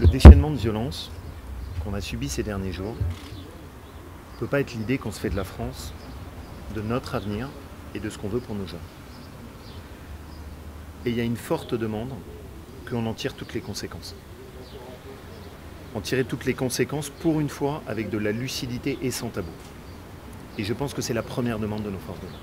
déchaînement de violence qu'on a subi ces derniers jours ne peut pas être l'idée qu'on se fait de la France, de notre avenir et de ce qu'on veut pour nos jeunes. Et il y a une forte demande qu'on en tire toutes les conséquences. En tirer toutes les conséquences pour une fois avec de la lucidité et sans tabou. Et je pense que c'est la première demande de nos forces de l'ordre.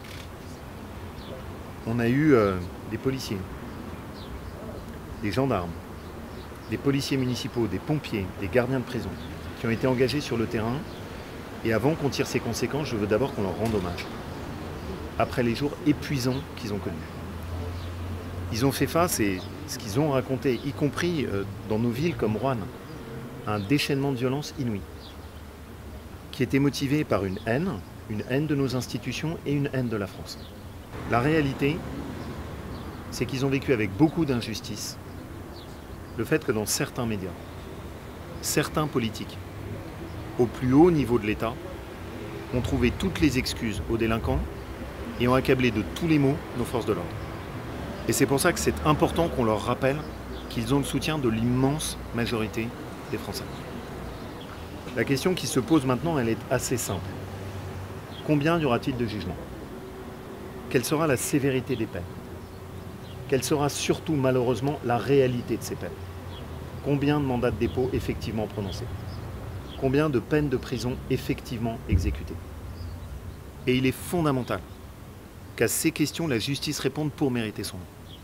On a eu des policiers, des gendarmes, des policiers municipaux, des pompiers, des gardiens de prison qui ont été engagés sur le terrain. Et avant qu'on tire ces conséquences, je veux d'abord qu'on leur rende hommage. Après les jours épuisants qu'ils ont connus. Ils ont fait face, et ce qu'ils ont raconté, y compris dans nos villes comme Roanne, à un déchaînement de violence inouï, qui était motivé par une haine de nos institutions et une haine de la France. La réalité, c'est qu'ils ont vécu avec beaucoup d'injustice le fait que dans certains médias, certains politiques, au plus haut niveau de l'État, ont trouvé toutes les excuses aux délinquants et ont accablé de tous les maux nos forces de l'ordre. Et c'est pour ça que c'est important qu'on leur rappelle qu'ils ont le soutien de l'immense majorité des Français. La question qui se pose maintenant, elle est assez simple. Combien y aura-t-il de jugements? Quelle sera la sévérité des peines? Quelle sera surtout malheureusement la réalité de ces peines? Combien de mandats de dépôt effectivement prononcés? Combien de peines de prison effectivement exécutées? Et il est fondamental qu'à ces questions, la justice réponde pour mériter son nom.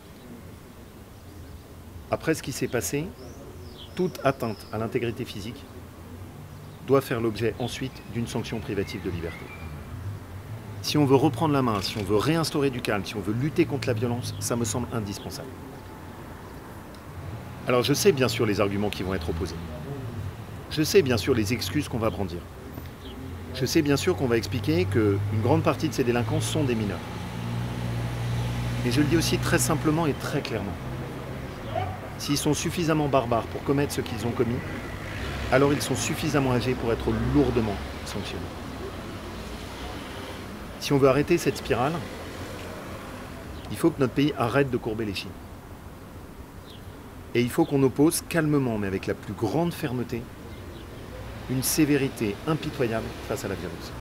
Après ce qui s'est passé, toute atteinte à l'intégrité physique doit faire l'objet ensuite d'une sanction privative de liberté. Si on veut reprendre la main, si on veut réinstaurer du calme, si on veut lutter contre la violence, ça me semble indispensable. Alors je sais bien sûr les arguments qui vont être opposés. Je sais bien sûr les excuses qu'on va brandir. Je sais bien sûr qu'on va expliquer qu'une grande partie de ces délinquants sont des mineurs. Mais je le dis aussi très simplement et très clairement. S'ils sont suffisamment barbares pour commettre ce qu'ils ont commis, alors ils sont suffisamment âgés pour être lourdement sanctionnés. Si on veut arrêter cette spirale, il faut que notre pays arrête de courber les chines. Et il faut qu'on oppose calmement, mais avec la plus grande fermeté, une sévérité impitoyable face à la violence.